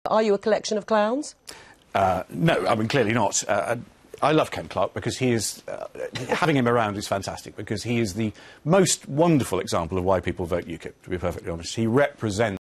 Are you a collection of clowns? No, I mean, clearly not. I love Ken Clarke because he is... having him around is fantastic because he is the most wonderful example of why people vote UKIP, to be perfectly honest. He represents